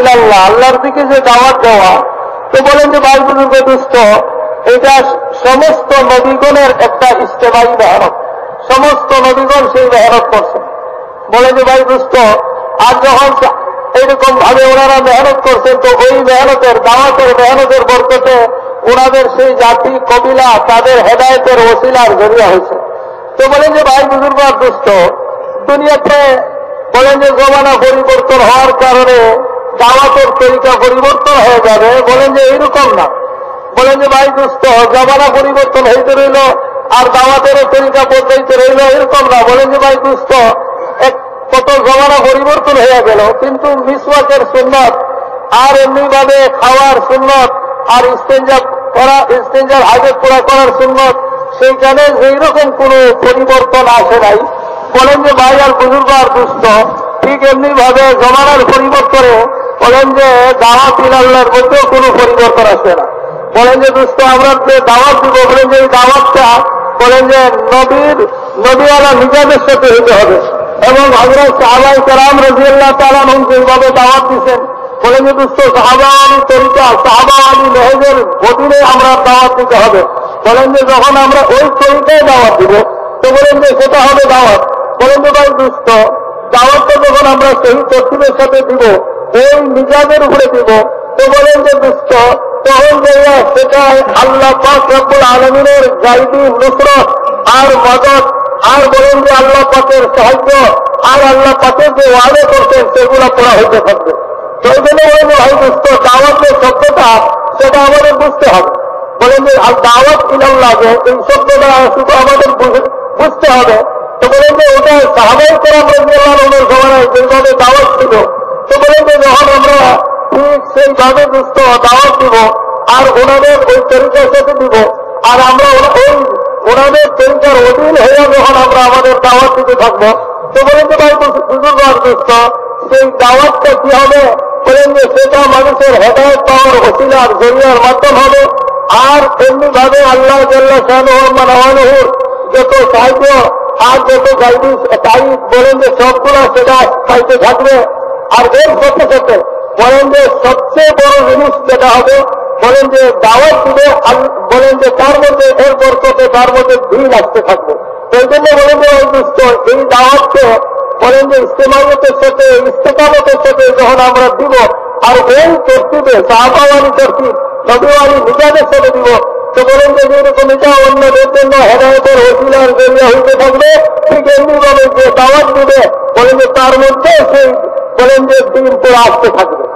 ইলাল্লাহ, আল্লাহর দিকে যে দাওয়াত দেওয়া, তো বলেন যে ভাই বুজুর্গ দুস্থ, এটা সমস্ত নবীগণের একটা ইজতেমাই মেহনত, সমস্ত নবীগণ সেই মেহনত করছেন। বলে যে ভাই দুস্থ, আর যখন এইরকম ভাবে ওনারা মেহনত করছেন, তো ওই মেহনতের দাওয়াতের মেহনতের বরকতে ওনাদের সেই জাতি কবিলা তাদের হেদায়েতের ওসিলার জড়িয়ে হয়েছে। তো বলেন যে ভাই বুজুর্গ দুস্থ, দুনিয়াতে বলেন যে জমানা পরিবর্তন হওয়ার কারণে দাওয়াতের তরিকা পরিবর্তন হয়ে যাবে, বলেন যে এইরকম না। বলেন যে ভাই দুস্থ, জমানা পরিবর্তন হইতে রইল আর দাওয়াতেরও তরিকা বদলাইতে রইল, এরকম না। বলেন যে ভাই দুস্থ, কত জমানা পরিবর্তন হয়ে গেল, কিন্তু মিসওয়াকের সুন্নত আর এমনিভাবে খাওয়ার সুন্নত আর ইস্তেঞ্জার হাজত পুরা করার সুন্নত, সেইখানে এইরকম কোনো পরিবর্তন আসে নাই। বলেন যে ভাই আর বুজুর্গ আর দুস্থ, ঠিক এমনি ভাবে জমানার পরিবর্তনে বলেন যে দাওয়াত ইলাল্লাহর মধ্যেও কোনো পরিবর্তন আসবে না। বলেন যে দুস্থ, আমরা যে দাওয়াত দিব, বলেন যে এই দাওয়াতটা বলেন যে নবীওয়ালা নিজামের সাথে হইতে হবে, এবং হযরত সাহাবায়ে কেরাম রাদিয়াল্লাহু তাআলা আনহুম যেভাবে দাওয়াত দিচ্ছেন, বলেন যে দুস্থ সাহাবাওয়ালি তরিকা, সাহাবাওয়ালি মেহজের অধীনে আমরা দাওয়াত দিতে হবে। বলেন যে যখন আমরা ওই তরিকায় দাওয়াত দিব, তো বলেন যে সেটা হবে দাওয়াত। বলেন যে ভাই দুস্থ, দাওয়াতটা যখন আমরা সেই তরতিবের সাথে দিব, ওই মিজাজের উপরে দিব, তো বলেন যে দুস্থ, তখন সেটা আল্লাহ পাক রব্বুল আলামিনের গায়বী নুসরত আর মদদ, আর বলেন যে আল্লাহ পাকের সাহায্য আর আল্লাহ পাকের যে ওয়াদা করছেন সেগুলো পড়া হইতে থাকবে। তো এই জন্য বলেন যে ভাই দুস্থ, দাওয়াতের শব্দটা সেটা আমাদের বুঝতে হবে। বলেন যে দাওয়াত ইলাল্লাহ, এই শব্দটা শুধু আমাদের বুঝতে হবে। তো বলেন যে ওটা সাহাবায়ে কেরাম রাদিয়াল্লাহু আনহুর জমানায় যেভাবে দাওয়াত ছিল, তো বলেন যে যখন আমরা ঠিক সেইভাবে দুস্থ দাওয়াত দিব আর ওনাদের ওই তরিকার সাথে দিব, আর আমরা ওই ওনাদের তরিকার অধীন হয়ে যখন আমরা আমাদের দাওয়াত দিতে থাকবো, তো বলেন যে ভাই বুজুর্গ আর দুস্থ, সেই দাওয়াতটা কি হবে? বলেন যে সেটা মানুষের হেদায়েত পাওয়ার ওসিলার জরিয়ার মাধ্যম হবে। আর এমনি ভাবে আল্লাহ জাল্লা শানুহু মানহুর যত সাহায্য আর যত গাইবি তারিফ, বলেন যে সবগুলো সেটা পাইতে থাকবে। আর এর সাথে সাথে বলেন যে সবচেয়ে বড় জিনিস যেটা হবে, বলেন যে দাওয়াত দিবে, বলেন যে তার মধ্যে এর বরকতে তার মধ্যে দিন আসতে থাকবে। সেই জন্য বলেন যে ওই দুস্থ, এই দাওয়াতকে বলেন যে ইস্তেমামতের সাথে ইস্তেকামতের সাথে যখন আমরা দিব, আর ওই তরতিবে সাহাবাওয়ালি তরতিব নবীওয়ালি মিজাজের সাথে দিব, তো বলেন যে যেরকম এটা অন্যদের জন্য হেদায়েতের ওসিলার জরিয়া হইতে থাকবে, ঠিক এমনি ভাবে যে দাওয়াত দিবে, বলেন যে তার মধ্যে সেই বলেন যে দিন পড়ে আসতে থাকবে।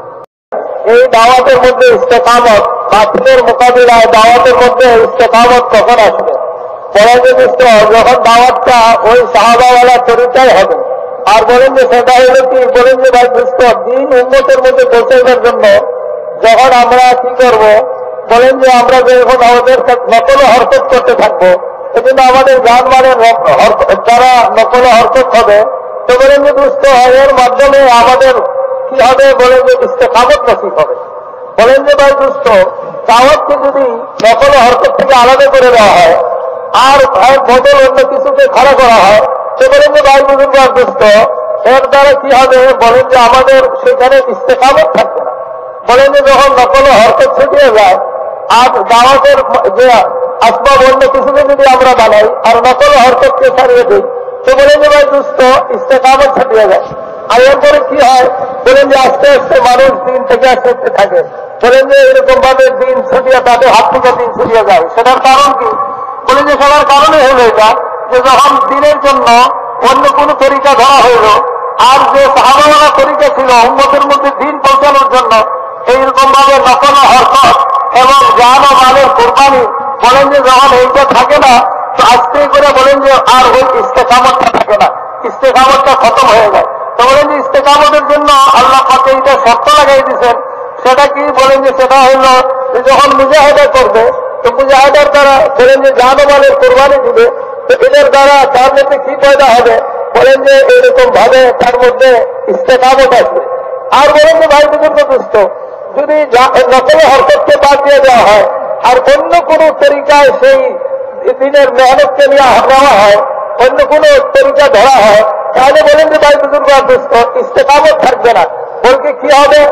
এই দাওয়াতের মধ্যে ইস্তেকামত, বাতিলের মোকাবিলায় দাওয়াতের মধ্যে ইস্তেকামত কখন আসবে? বলেন যে যখন দাওয়াতটা ওই সাহাবাওয়ালা তরিকায় হবে। আর বলেন যে সেটা হলো কি, বলেন যে ভাই দুস্থ, দিন উম্মতের মধ্যে পৌঁছাইবার জন্য যখন আমরা কি করব, বলেন যে আমরা যখন আমাদের নকল হরকত করতে থাকবো, এজন্য আমাদের জানমালের যারা নকল হরকত হবে, তো বলেন যে দুস্থ এর মাধ্যমে আমাদের কি হবে? বলেন যে ইস্তেকামত নসিব হবে। বলেন যে ভাই দুস্থ, দাওয়াতকে যদি নকল হরকত থেকে আলাদা করে দেওয়া হয় আর বদল অন্য কিছুকে খাড়া করা হয়, তো বলেন যে ভাই বুজুর্গ আর দুস্থ, এর দ্বারা কি হবে? বলেন যে আমাদের সেখানে ইস্তেকামত থাকবে না। বলেন যে যখন নকল হরকত ছুটিয়ে যায় আর দাওয়াতের যে আসবাব অন্য কিছুকে যদি আমরা বানাই আর নকল হরকতকে ছাড়িয়ে দিই, তো বলেন যে ভাই দুস্থ ইস্তেকামত ছাড়িয়ে যায়। আর এরপরে কি হয়? বলেন যে আস্তে আস্তে মানুষ দিন থেকে আস্তে আস্তে থাকে, বলেন যে এরকম ভাবে দিন ছুটিয়ে তাদের হাত থেকে দিন ছুটিয়ে যায়। সেটার কারণ কি? বলেন যে সেটার কারণে হলো এটা যে যখন দিনের জন্য অন্য কোন তরিকা ধরা হইল, আর যে সাহাবাওয়ালা তরিকা ছিল উম্মতের মধ্যে দিন পৌঁছানোর জন্য, এইরকম ভাবে নকল হরকত এবং জান ও মালের কোরবানি, বলেন যে যখন এইটা থাকে না, তো আস্তে করে বলেন যে আর ওই ইস্তেকামতটা থাকে না, ইস্তেকামতটা খতম হয়ে যায়। তো বলেন যে ইস্তেকামতের জন্য আল্লাহ পাকে এইটা শর্ত লাগাই দিচ্ছেন। সেটা কি? বলেন যে সেটা হইল যখন মুজাহিদা করবে, তো মুজাহিদার দ্বারা বলেন যে জান ও মালের কোরবানি দিবে, তো এদের দ্বারা তার মধ্যে কি পয়দা হবে? বলেন যে এরকম ভাবে তার মধ্যে ইস্তেকামত আসবে। আর বলেন যে ভাই বুজুর্গ দুস্থ, যদি নকল হরকতকে বাদ দিয়ে দেওয়া হয় আর অন্য কোন তরিকায় সেই দিনের মেহনতকে নেওয়া হয়, অন্য কোন তরিকা ধরা হয়, তাহলে বলেন যে ভাই বুজুর্গ দুস্থ ইস্তেকামত থাকবে না। বলকে কি হবে?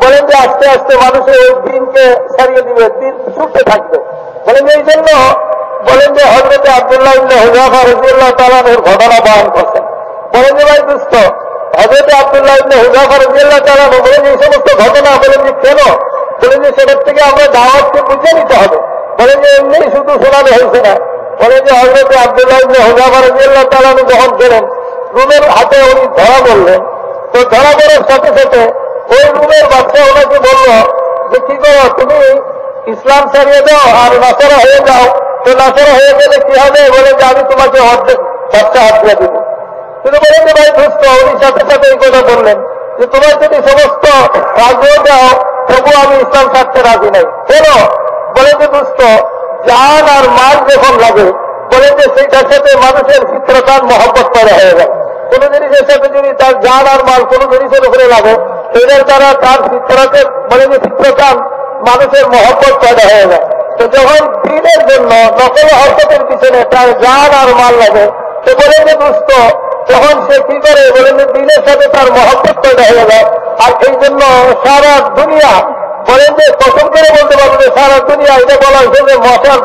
বলেন যে আস্তে আস্তে মানুষের ওই দিনকে ছাড়িয়ে দিবে, দিন ছুটতে থাকবে। বলেন যে এই জন্য বলেন যে হযরত আব্দুল্লাহ ইবনে হুযাফা রাদিয়াল্লাহু তাআলা এর ঘটনা বয়ান করছেন। বলেন যে ভাই দোস্ত, হযরত আব্দুল্লাহ ইবনে হুযাফা রাদিয়াল্লাহু তাআলা বলেন যে এই সমস্ত ঘটনা বলেন যে কেন, বলেন যে সেটার থেকে আমরা দাওয়াতকে বুঝে নিতে হবে। বলেন যে এমনি শুধু শোনানো হয়েছে না। বলেন যে হযরত আব্দুল্লাহ ইবনে হুযাফা রাদিয়াল্লাহু তাআলা যখন গেলেন, রুমের হাতে উনি ধরা পড়লেন। তো ধরা পড়ার সাথে সাথে ওই রুমের বাচ্চা ওনাকে বলল যে কি করো, তুমি ইসলাম ছাড়িয়ে দাও আর নাসারা হয়ে যাও। তো নাসারা হয়ে গেলে কি হবে, বলে যে আমি তোমাকে অর্ধেক বাচ্চা হাতিয়ে দিব। কিন্তু বলেন যে ভাই দোস্ত, উনি সাথে সাথে এই কথা বললেন যে তোমার যদি সমস্ত রাজ্য দাও তবু আমি ইসলাম ছাড়তে রাজি নাই। কেন? বলেন যে দোস্ত, জান আর মাল যখন লাগে, বলেন যে সেইটার সাথে মানুষের চিত্রকার মহব্বত পয়দা হয়ে যায়। কোন জিনিসের সাথে যদি তার জান আর মাল কোন জিনিসের উপরে লাগে, সেটার দ্বারা তার চিত্রকে বলেন যে চিত্রকার মানুষের মহব্বত পয়দা হয়ে যায়। তো যখন দিনের জন্য নকল হরকতের পিছনে তার জান আর মাল লাগে, তো বলেন যে দুস্থ, তখন সে কি করে, বলেন যে দিনের সাথে তার মহব্বত পয়দা হয়ে যায়। আর এই জন্য সারা দুনিয়া বলেন যে কসম করে বলতে পারবো যে সারা দুনিয়া, এটা বলা হয়েছে যে মশার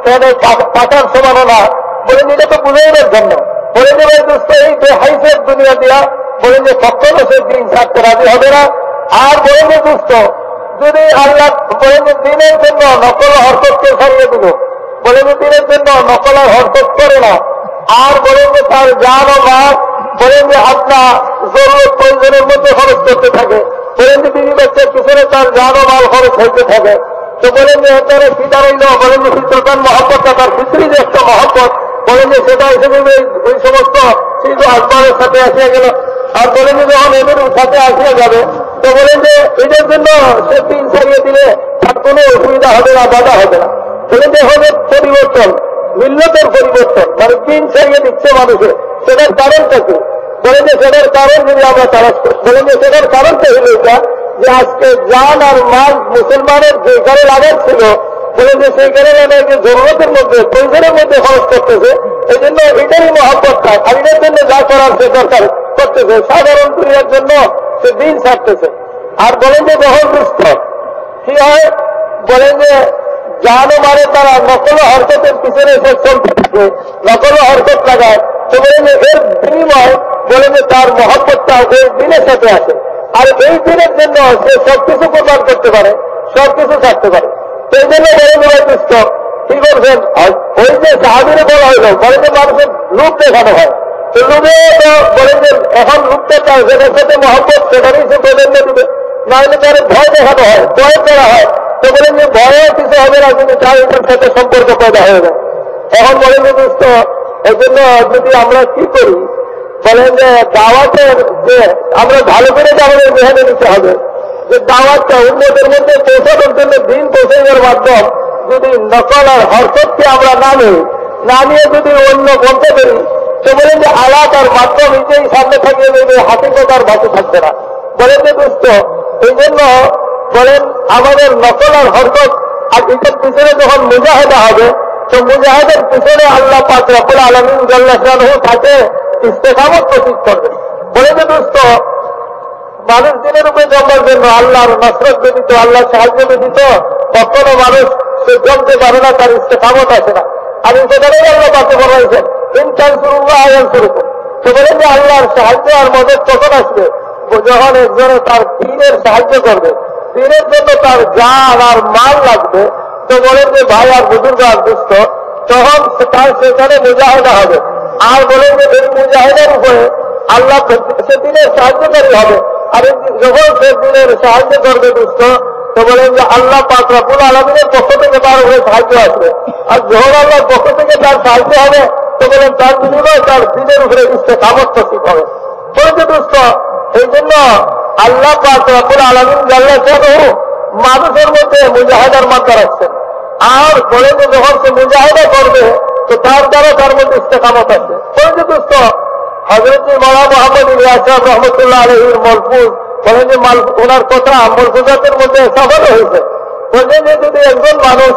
পাতার সমানো না, বলেন এটা তো বুঝাইবার জন্য। বলেন যে ভাই দোস্ত, এই বেহাইসের দুনিয়া দিয়া বলেন যে কখনো সে দিন ছাড়তে রাজি হবে না। আর বলেন যে দোস্ত, যদি আল্লাহ বলেন যে দিনের জন্য নকল হরকতকে ছাড়িয়ে দিল, বলেন যে দিনের জন্য নকল আর হরকত করে না, আর বলেন যে তার জান ও মাল বলেন যে আপনার জরুরত প্রয়োজনের মধ্যে খরচ করতে থাকে, বলেন যে বিবি বাচ্চার পিছনে তার জান ও মাল খরচ হইতে থাকে। তো বলেন যে তারা কি দাঁড়াইল, বলেন যে চিত্রকার মহব্বতটা তার ভিতরে যে একটা মহব্বত, বলেন যে সেটা হিসেবে ওই সমস্ত শিল্প আসবাবের সাথে আসিয়া গেল। আর বলেন যে যখন এদের সাথে আসিয়া যাবে, তো বলেন যে এদের জন্য সে দিন ছাড়িয়ে দিলে তার কোনো অসুবিধা হবে না, বাধা হবে না। বলেন যে হবে পরিবর্তন, মিল্লতের পরিবর্তন, মানে দিন ছাড়িয়ে দিচ্ছে মানুষের। সেটার কারণটা কি? বলেন যে সেটার কারণ যদি আমরা তালাশ করি, বলেন যে সেটার কারণটা হল এটা যে আজকে জান আর মাল মুসলমানের যেখানে লাগাচ্ছিল, বলেন যে সেইখানে মানে যে জরুরতের মধ্যে প্রয়োজনের মধ্যে খরচ করতেছে। এই জন্য এটারই মহব্বত থাকে, আর এটার জন্য যা করার সে দরকার করতেছে, সাধারণ দুনিয়ার জন্য সে দিন ছাড়তেছে। আর বলেন যে যখন দুস্থ কি হয়, বলেন যে জানো মানে তারা নকল হরকতের পিছনে সে চলতে থাকে, নকল হরকত লাগায়। তো বলেন যে এর বিনিময় বলেন যে তার মহব্বতটা ওই দিনের সাথে আসে। আর এই দিনের জন্য সে সবকিছু প্রদান করতে পারে, সবকিছু ছাড়তে পারে। সেই জন্য বলেন যে ভাই দুস্থ কি করছেন, ওই যে সাহাবীরে বলা হইল, বলেন যে মানুষের রূপ দেখানো হয়। তো রূপে তো বলেন যে এখন রূপটা চায়, যেটার সাথে মহব্বত সেখানেই সে প্রাধান্য দিবে। নাহলে তার ভয় দেখানো হয়, ভয় করা হয়। তো বলেন যে ভয়েও কিছু হবে না, কিন্তু তার এটার সাথে সম্পর্ক পয়দা হয়ে যায়। এখন বলেন যে দোস্ত, এই জন্য যদি আমরা কি করি, বলেন যে দাওয়াতের যে আমরা ভালো করে আমাদের মেহানে নিতে হবে, যে দাওয়াতটা উন্নতের মধ্যে পৌঁছানোর জন্য দিন পৌঁছানোর মাধ্যম যদি নকল আর হরকতকে আমরা না নিয়ে যদি অন্য বলতে পারি, তো বলেন যে আলাপ আর মাধ্যম নিজেই সামনে থাকিয়ে দেবে, হাকিকতার বাকি থাকবে না। বলেন যে দোস্ত, এই জন্য বলেন আমাদের নকল আর হরকত আর এটার পিছনে যখন মুজাহিদা হবে, তো মুজাহিদের পিছনে আল্লাহ পাক রব্বুল আলামিন জাল্লা শানুহু তাকে ইস্তেকামত নসিব করবে। বলেন যে দোস্ত, মানুষ দিনের উপরে জমার জন্য আল্লাহর নসরত ব্যতীত, আল্লাহর সাহায্য ব্যতীত কখনো মানুষ সে জমতে পারে না, তার ইস্তেকামত আসে না। আর সেখানেই আল্লাহ পাকে বলাইছেন ইনতানসুরুল্লাহ ইয়ানসুরকুম। তো বলেন যে আল্লাহর সাহায্য আর মদদ কখন আসবে, যখন একজনে তার দ্বীনের সাহায্য করবে, দ্বীনের জন্য তার জান আর মাল লাগবে। তো বলেন যে ভাই আর বুজুর্গ আর দুস্থ, তখন তার সেখানে মুজাহিদা হবে। আর বলেন যে এই মুজাহিদার উপরে আল্লাহ সে দিনের সাহায্যকারী হবে। আর যখন সে দিনের সাহায্য করবে দুস্থ, তো বলেন যে আল্লাহ পাক রব্বুল আলামিনের পক্ষ থেকে তার উপরে সাহায্য আসবে। আর যখন আল্লাহর পক্ষ থেকে তার সাহায্য হবে, তো বলেন তার বিনিময়ে তার দিনের উপরে ইস্তেকামত নসিব হবে। বলেন যে দুস্থ, এই জন্য আল্লাহ পাক রব্বুল আলামিন জাল্লা শানুহু মানুষের মধ্যে মুজাহিদার মাত্রা রাখছেন। আর বলেন যে যখন সে মুজাহিদা করবে, তো তার দ্বারা তার মধ্যে ইস্তেকামত আছে। বলেন যে দোস্ত, হযরত মাওলানা মুহাম্মদ ইলিয়াস সাহেব রহমতুল্লাহ আলাইহির মালফুজ, বলেন যে ওনার কথা মালফুজাতের মধ্যে সফল হয়েছে। বলেন যে যদি একজন মানুষ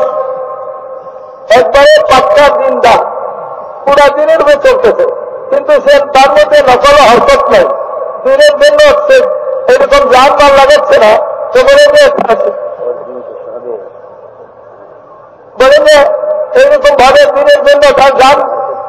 একবারে পাক্কা দিনদার, পুরা দিনের উপরে চলতেছে, কিন্তু সে তার মধ্যে নকল হরকত নাই, দিনের জন্য সে এরকম জান মাল লাগাচ্ছে না, তো বলেন যে এইরকম ভাবে দিনের জন্য তার যান।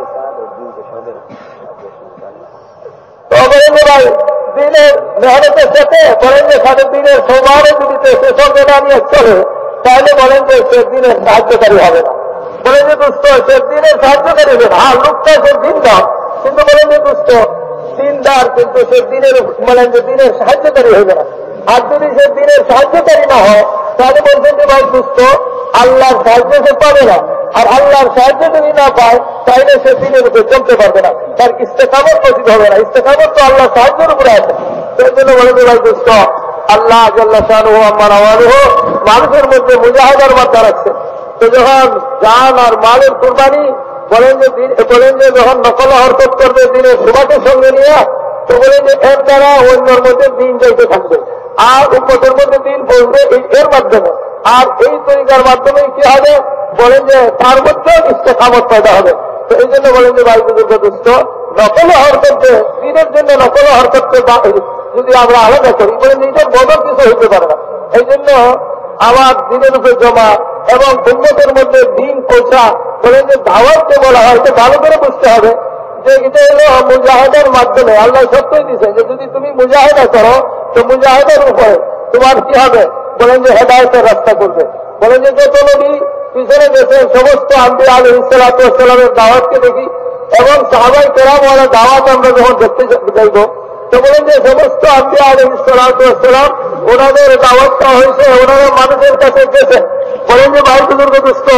তো বলেন যে ভাই দিনের মেহনতের সাথে বলেন যে সাথে দিনের সৌভাগ্য যদি সে সঙ্গে না নিয়ে চলে, তাহলে বলেন যে সে দিনের সাহায্যকারী হবে না। বলেন যে দুস্থ সে দিনের সাহায্যকারী হবে না। লোকটা সে দিনদার, কিন্তু বলেন যে দুস্থ দিনদার, কিন্তু সে দিনের বলেন যে দিনের সাহায্যকারী হবে না। আর যদি সে দিনের সাহায্যকারী না হয়, তাহলে বলছেন যে ভাই দুস্থ আল্লাহর সাহায্য সে পাবে না। আর আল্লাহর সাহায্য যদি না পায়, তাহলে সে দিনের উপরে চলতে পারবে না, তার ইস্তেকামত নসিব হবে না। ইস্তেকামত তো আল্লাহ সাহায্যের উপরে আছে। সেই জন্য বলেন যে ভাই দুস্থ আল্লাহ জাল্লা শানুহু আম্মা নাওয়ালুহু মানুষের মধ্যে মুজাহিদার মাত্রা রাখছে। তো যখন জান আর মালের কুরবানি বলেন যে যখন নকল হরকত করবে দিনের সুবাদের সঙ্গে নিয়ে, তো বলেন যে এর দ্বারা অন্যের মধ্যে দিন যাইতে থাকবে আর উম্মতের মধ্যে দিন পৌঁছবে এর মাধ্যমে। আর এই তরিকার মাধ্যমে কি হবে, বলেন যে তার মধ্যে ইস্তেকামত পয়দা হবে। তো এই জন্য বলেন যে ভাই বুজুর্গ দুস্থ নকল হরকতকে দিনের জন্য নকল হরকতকে যদি আমরা আলাদা করি, বলেন যে এটার বদল কিছু হইতে পারে না। এই জন্য আমার দিনের উপরে জমা এবং উম্মতের মধ্যে দিন পৌঁছা বলেন যে দাওয়াতকে বলা হয়, তো ভালো করে বুঝতে হবে যে এটা হলো মুজাহিদার মাধ্যমে। আল্লাহ সত্যই দিচ্ছেন যে যদি তুমি মুজাহিদা করো, তো মুজাহিদার উপরে তোমার কি হবে, বলেন যে হেদায়েতের রাস্তা করবে। বলেন যে যত নবী পিছনে গেছে সমস্ত আম্বিয়া আলাইহিস সালাতু ওয়াস সালামের দাওয়াতকে দেখি এবং সাহাবায়ে কেরাম ওয়ালা দাওয়াত আমরা যখন দেখতে যাইব, তো বলেন যে সমস্ত আম্বিয়া আলাইহিস সালাতু ওয়াস সালাম ওনাদের দাওয়াতটা হয়েছে, ওনারা মানুষের কাছে গেছেন। বলেন যে ভাই বুজুর্গ দুস্থ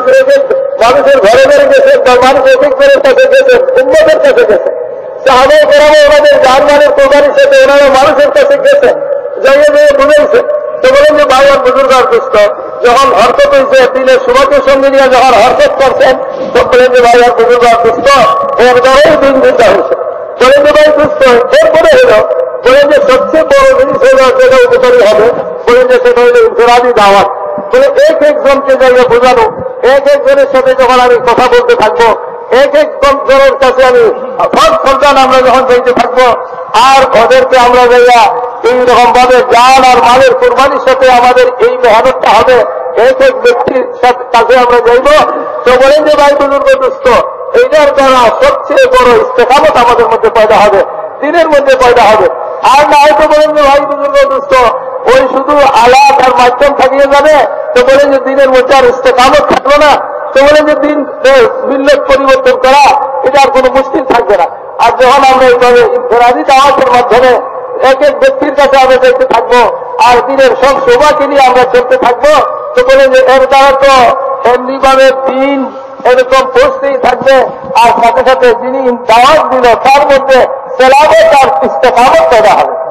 মানুষের ঘরে ঘরে গেছেন, মানুষ এক এক ঘরের কাছে গেছেন, উম্মতের কাছে গেছেন। সাহাবায়ে কেরাম ওনাদের জানমালের কোরবানির সাথে ওনারা মানুষের কাছে গেছেন, যাইয়ে যেয়ে বুঝেছেন। তো বলেন যে ভাই আর বুজুর্গ আর দুস্থ যখন হরকত হয়েছে দিনের সুবাদের সঙ্গে নিয়ে যখন হরকত করছেন, তো বলেন যে ভাই আর বুজুর্গ আর দুস্থ এর দ্বারাই দিন দিনটা হয়েছে। বলেন যে ভাই দুস্থ এরপরে হলো বলেন যে সবচেয়ে বড় জিনিস হলো যেটা উপকারী হবে, বলেন যে সেটা হলো ইনফিরাদি দাওয়াত। বলে একজনকে যাইয়ে বোঝানো, একজনের সাথে যখন আমি কথা বলতে থাকবো, একজনের কাছে আমি সব সন্তান আমরা যখন যাইতে থাকবো, আর ওদেরকে আমরা যাইয়া এইরকম ভাবে জান আর মালের কোরবানির সাথে আমাদের এই মেহনতটা হবে, এক ব্যক্তির কাছে আমরা যাইব। তো বলেন যে ভাই বুজুর্গ দুস্থ এইটার দ্বারা সবচেয়ে বড় ইস্তেকামত আমাদের মধ্যে পয়দা হবে, দিনের মধ্যে পয়দা হবে। আর না হয়তো বলেন যে ভাই বুজুর্গ দুস্থ ওই শুধু আলাপ আর মাধ্যম থাকিয়ে যাবে, তো বলেন যে দিনের মধ্যে আর ইস্তেকামত থাকলো না। তো বলেন যে দিন মিল্লত পরিবর্তন করা এটা আর কোনো মুশকিল থাকবে না। আর যখন আমরা এইভাবে ইনফিরাদি দাওয়াতের মাধ্যমে এক এক ব্যক্তির কাছে আমরা দেখতে থাকবো আর দিনের সব শোভাকে নিয়ে আমরা চলতে থাকবো, তো বলেন যে এর দ্বারা তো এমনিভাবে দিন এরকম পৌঁছতেই থাকবে। আর সাথে সাথে যিনি দাওয়াত দিল তার মধ্যে সেলাবত আর ইস্তেকামত করা হবে।